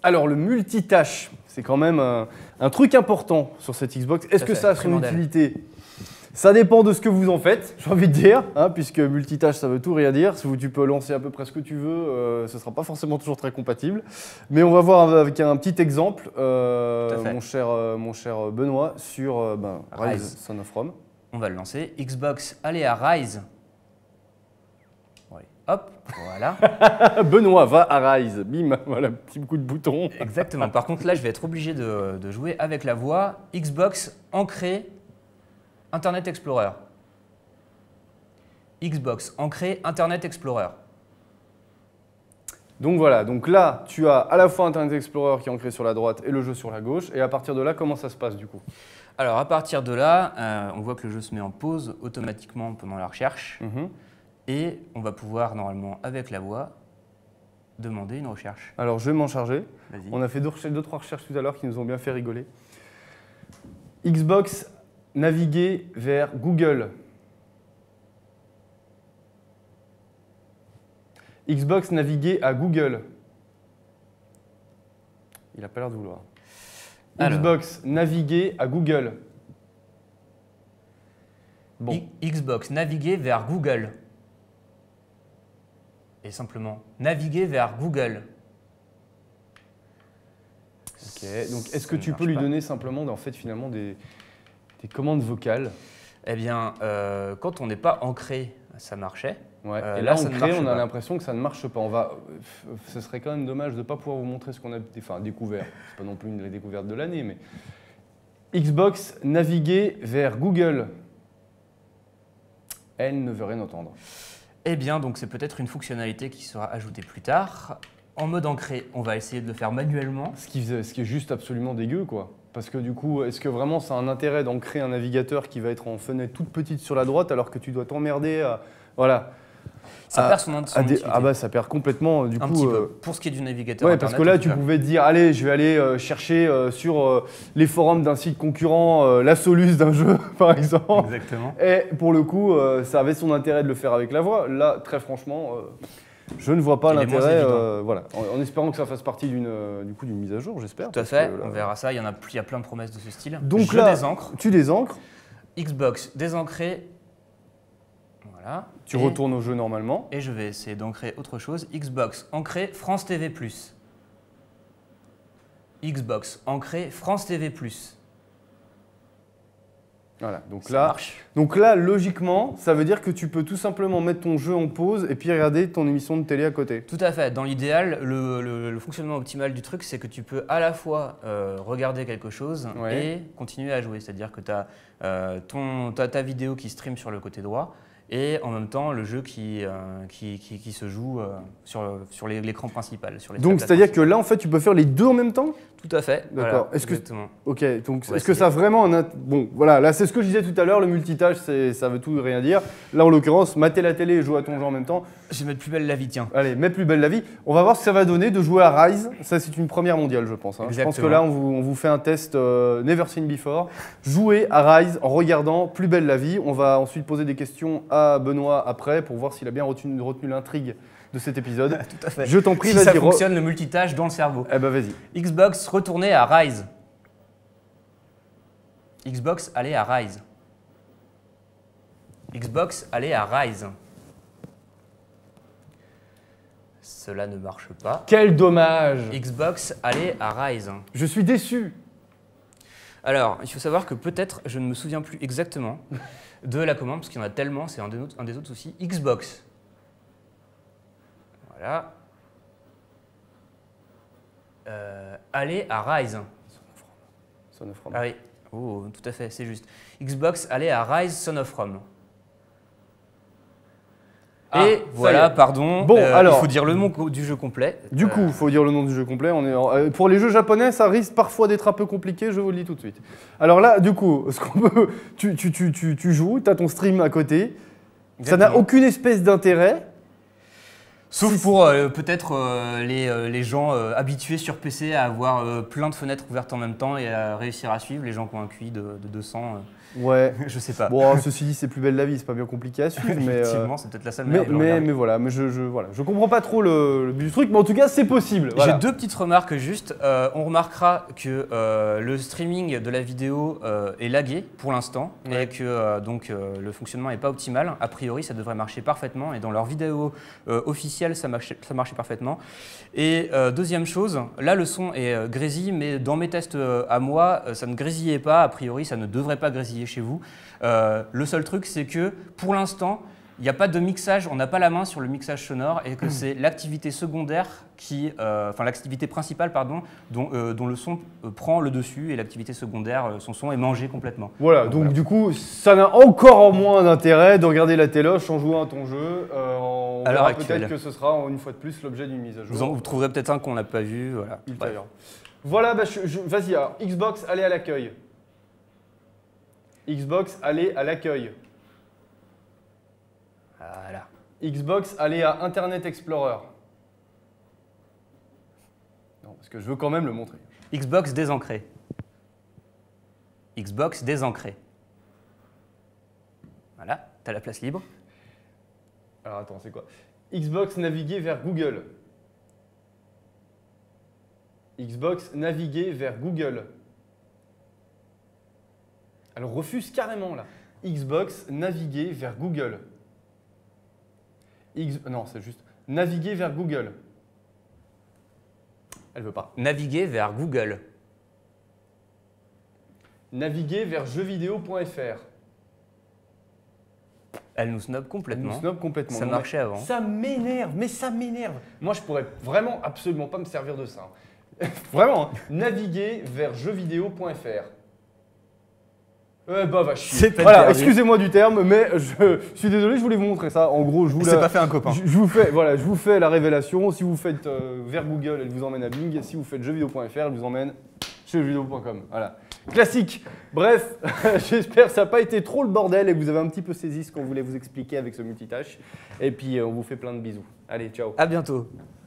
Alors, le multitâche, c'est quand même un truc important sur cette Xbox. Est-ce que ça a son utilité? Ça dépend de ce que vous en faites, j'ai envie de dire, hein, puisque multitâche, ça veut tout rien dire. Tu peux lancer à peu près ce que tu veux, ce ne sera pas forcément toujours très compatible. Mais on va voir avec un petit exemple, mon cher Benoît, sur Rise Son of Rome. On va le lancer. Xbox, allez à Rise. Oui. Hop, voilà. Benoît va à Rise, bim, voilà, petit coup de bouton. Exactement. Par contre, là, je vais être obligé de jouer avec la voix. Xbox, ancré, Internet Explorer. Xbox, ancré, Internet Explorer. Donc voilà, donc là, tu as à la fois Internet Explorer qui est ancré sur la droite et le jeu sur la gauche. Et à partir de là, comment ça se passe du coup? Alors, à partir de là, on voit que le jeu se met en pause automatiquement pendant la recherche. Et on va pouvoir, normalement, avec la voix, demander une recherche. Alors, je vais m'en charger. On a fait deux, trois recherches tout à l'heure qui nous ont bien fait rigoler. Xbox, naviguer vers Google. Xbox, naviguer à Google. Il n'a pas l'air de vouloir. Alors. Xbox, naviguer à Google. Bon. Xbox, naviguer vers Google. Et simplement, naviguer vers Google. Ok, donc est-ce que tu peux lui donner simplement, en fait, finalement, des commandes vocales? Eh bien, quand on n'est pas ancré, ça marchait. Ouais. Et là, ancré, on a l'impression que ça ne marche pas. Ce serait quand même dommage de ne pas pouvoir vous montrer ce qu'on a découvert. Ce n'est pas non plus une découverte de l'année, mais Xbox, naviguer vers Google. Elle ne veut rien entendre. Eh bien, donc c'est peut-être une fonctionnalité qui sera ajoutée plus tard. En mode ancré, on va essayer de le faire manuellement. Ce qui est juste absolument dégueu, quoi. Parce que du coup, est-ce que vraiment ça a un intérêt d'ancrer un navigateur qui va être en fenêtre toute petite sur la droite alors que tu dois t'emmerder à… Voilà. Ça perd son utilité. Ah bah ça perd complètement du coup. Un petit peu. Pour ce qui est du navigateur. Ouais, parce que là tu pouvais te dire allez, je vais aller chercher sur les forums d'un site concurrent la soluce d'un jeu par exemple. Exactement. Et pour le coup, ça avait son intérêt de le faire avec la voix. Là, très franchement, je ne vois pas l'intérêt. Voilà, en espérant que ça fasse partie d'une mise à jour, j'espère. Tout à fait. On verra ça. Il y a plein de promesses de ce style. Donc là, tu désancres. Xbox désancré. Voilà. Tu retournes au jeu normalement. Et je vais essayer d'ancrer autre chose. Xbox, ancré France TV+. Xbox, ancré France TV+. Voilà, donc là, logiquement, ça veut dire que tu peux tout simplement mettre ton jeu en pause et puis regarder ton émission de télé à côté. Tout à fait. Dans l'idéal, le fonctionnement optimal du truc, c'est que tu peux à la fois regarder quelque chose et continuer à jouer. C'est-à-dire que tu as ta vidéo qui stream sur le côté droit et en même temps le jeu qui se joue sur l'écran principal. Donc c'est-à-dire que là, en fait, tu peux faire les deux en même temps? Tout à fait. D'accord. Voilà, exactement. Ok. Donc est-ce que ça a vraiment bon, voilà. Là, c'est ce que je disais tout à l'heure. Le multitâche, ça veut tout et rien dire. Là, en l'occurrence, mater la télé et jouer à ton jeu en même temps. Je vais mettre plus belle la vie, tiens. Allez, mets plus belle la vie. On va voir ce que ça va donner de jouer à Rise. Ça, c'est une première mondiale, je pense. Je pense que là, on vous fait un test never seen before. Jouer à Rise en regardant plus belle la vie. On va ensuite poser des questions à Benoît après pour voir s'il a bien retenu l'intrigue de cet épisode. Tout à fait. Je t'en prie, vas-y. Ça fonctionne le multitâche dans le cerveau. Eh ben vas-y. Xbox, retourner à Rise. Xbox, aller à Rise. Xbox, aller à Rise. Cela ne marche pas. Quel dommage. Xbox, aller à Rise. Je suis déçu. Alors, il faut savoir que peut-être, je ne me souviens plus exactement de la commande, parce qu'il y en a tellement, c'est un des autres soucis. Xbox. Voilà. Aller à Rise. Son of Rome. Ah oui, oh, tout à fait, c'est juste. Xbox, aller à Rise, Son of Rome. Et voilà, pardon, bon, alors, il faut dire le nom du jeu complet. Du coup, il faut dire le nom du jeu complet. Pour les jeux japonais, ça risque parfois d'être un peu compliqué, je vous le dis tout de suite. Alors là, du coup, ce qu'on peut, tu joues, tu as ton stream à côté. Exactement. Ça n'a aucune espèce d'intérêt. Sauf pour peut-être les gens habitués sur PC à avoir plein de fenêtres ouvertes en même temps et à réussir à suivre, les gens qui ont un QI de 200. Ouais. Je sais pas. Bon, ceci dit, c'est plus belle la vie, c'est pas bien compliqué à suivre. Mais, effectivement, c'est peut-être la seule manière. Mais voilà, je comprends pas trop le but du truc, mais en tout cas, c'est possible. Voilà. J'ai deux petites remarques juste. On remarquera que le streaming de la vidéo est lagué pour l'instant et que donc le fonctionnement n'est pas optimal. A priori, ça devrait marcher parfaitement et dans leur vidéo officielle, ça marchait parfaitement. Et deuxième chose, là, le son est grésille, mais dans mes tests à moi, ça ne grésillait pas. A priori, ça ne devrait pas grésiller chez vous. Le seul truc, c'est que pour l'instant, il n'y a pas de mixage, on n'a pas la main sur le mixage sonore et que c'est l'activité secondaire enfin l'activité principale pardon, dont le son prend le dessus et l'activité secondaire, son son est mangé complètement. Voilà, donc du coup, ça n'a encore moins d'intérêt de regarder la téloche en jouant à ton jeu. On verra peut-être que ce sera une fois de plus l'objet d'une mise à jour. Vous trouverez peut-être un qu'on n'a pas vu. Voilà, voilà bah, vas-y, alors Xbox, allez à l'accueil. Xbox, allez à l'accueil. Voilà. Xbox, allez à Internet Explorer. Non, parce que je veux quand même le montrer. Xbox désancré. Xbox désancré. Voilà, t'as la place libre. Alors attends, c'est quoi? Xbox naviguer vers Google. Xbox naviguer vers Google. Elle refuse carrément là. Xbox naviguer vers Google. Non, c'est juste naviguer vers Google. Elle veut pas. Naviguer vers Google. Naviguer vers jeuxvideo.fr. Elle nous snob complètement. Elle nous snob complètement. Ça marchait avant. Ça m'énerve, mais ça m'énerve. Moi, je pourrais vraiment absolument pas me servir de ça. Vraiment, hein. Naviguer vers jeuxvideo.fr. Bah va chier. Voilà, excusez-moi du terme, mais je suis désolé, je voulais vous montrer ça. En gros, je vous pas fait un copain. Je vous fais la révélation. Si vous faites vers Google, elle vous emmène à Bing. Si vous faites jeuxvideo.fr, elle vous emmène chez jeuxvideo.com. Voilà. Classique. Bref, j'espère que ça n'a pas été trop le bordel et que vous avez un petit peu saisi ce qu'on voulait vous expliquer avec ce multitâche. Et puis, on vous fait plein de bisous. Allez, ciao. À bientôt.